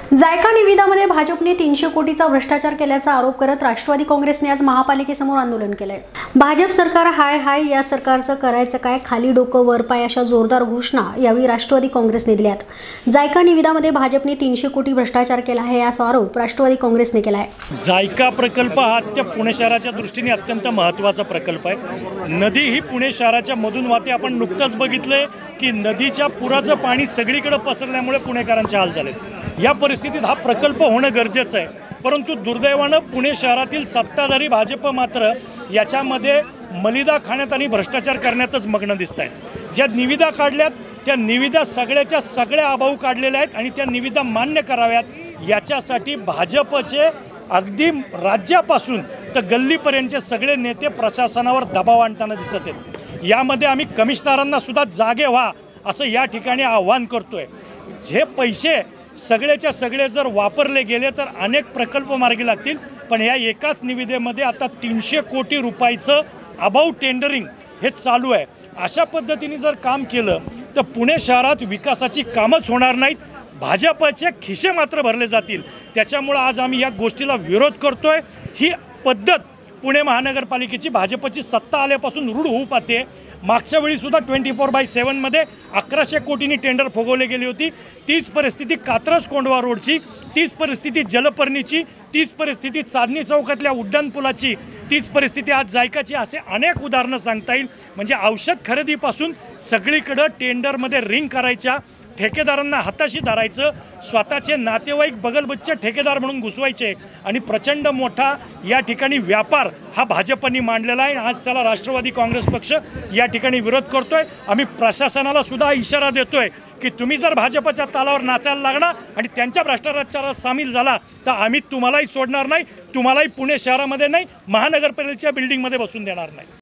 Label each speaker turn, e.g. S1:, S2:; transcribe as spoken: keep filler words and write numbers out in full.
S1: JICA निविदामध्ये भाजपने तीनशे कोटीचा भ्रष्टाचार केल्याचा आरोप करत राष्ट्रवादी काँग्रेसने आज महापालिकेसमोर आंदोलन केलंय। भाजप सरकार हाय हाय, या सरकारचं करायचं काय, खाली डोकं वर पाय अशा जोरदार घोषणा यावेळी राष्ट्रवादी काँग्रेसने दिल्यात। जायका निविदामध्ये भाजपने तीनशे कोटी भ्रष्टाचार केला आहे असा आरोप राष्ट्रवादी काँग्रेसने केला आहे।
S2: जायका प्रकल्प हा त्या पुणे शहराच्या दृष्टीने अत्यंत महत्त्वाचा प्रकल्प आहे। नदी ही पुणे शहराच्या मधून वाहते। आपण नुकतंच बघितले की नदीच्या पुराचं पाणी सगळीकडे पसरल्यामुळे पुणेकरांचे हाल झाले। या परिस्थितीत हा प्रकल्प होणं गरजेचं आहे, परंतु दुर्दैवानं पुणे शहरातील सत्ताधारी भाजप मात्र याच्यामध्ये मलिदा खाण्यात आणि भ्रष्टाचार करण्यातच मग्न दिसत आहेत। ज्या निविदा काढल्यात त्या निविदा सगळ्याच्या सगळ्या अभाव काढलेल्या आहेत आणि त्या निविदा मान्य कराव्यात याच्यासाठी भाजपचे अगदी राज्यापासून तर गल्लीपर्यंतचे सगळे नेते प्रशासनावर दबाव आणताना दिसत आहेत। यामध्ये आम्ही कमिशनरांना सुद्धा जागे व्हा असं या ठिकाणी आव्हान करतोय। जे पैसे सगळेच्या सगळे जर वापरले गेले तर अनेक प्रकल्प मार्गी लागतील, पण या एकाच निविदेमध्ये आता तीनशे कोटी रुपयाचं अबाऊ टेंडरिंग हे चालू आहे। अशा पद्धतीने जर काम केलं तर पुणे शहरात विकासाची कामच होणार नाहीत, भाजपचे खिसे मात्र भरले जातील। त्याच्यामुळे आज आम्ही या गोष्टीला विरोध करतोय। ही पद्धत पुणे महानगरपालिकेची भाजपची सत्ता आल्यापासून रूढ होऊ पाहते। मागच्या वेळी सुद्धा ट्वेंटी फोर बाय सेवनमध्ये अकराशे कोटींनी टेंडर फुगवले गेली होती। तीच परिस्थिती कात्रज कोंढवा रोडची, तीच परिस्थिती जलपर्णीची, तीच परिस्थिती चांदणी चौकातल्या उड्डाणपुलाची, तीच परिस्थिती आज जायकाची। असे अनेक उदाहरणं सांगता येईल। म्हणजे औषध खरेदीपासून सगळीकडं टेंडरमध्ये रिंग करायच्या, ठेकेदारांना हाताशी धरायचं, स्वतःचे नातेवाईक बगलबच्चे ठेकेदार म्हणून घुसवायचे आणि प्रचंड मोठा या ठिकाणी व्यापार हा भाजपनी मांडलेला आहे। आज त्याला राष्ट्रवादी काँग्रेस पक्ष या ठिकाणी विरोध करतोय। आम्ही प्रशासनाला सुद्धा इशारा देतोय की तुम्ही जर भाजपच्या तालावर नाचायला लागणार आणि त्यांच्या भ्रष्टाचारात सामील झाला तर आम्ही तुम्हालाही सोडणार नाही, तुम्हालाही पुणे शहरामध्ये नाही महानगरपालिकेच्या बिल्डिंगमध्ये बसून देणार नाही।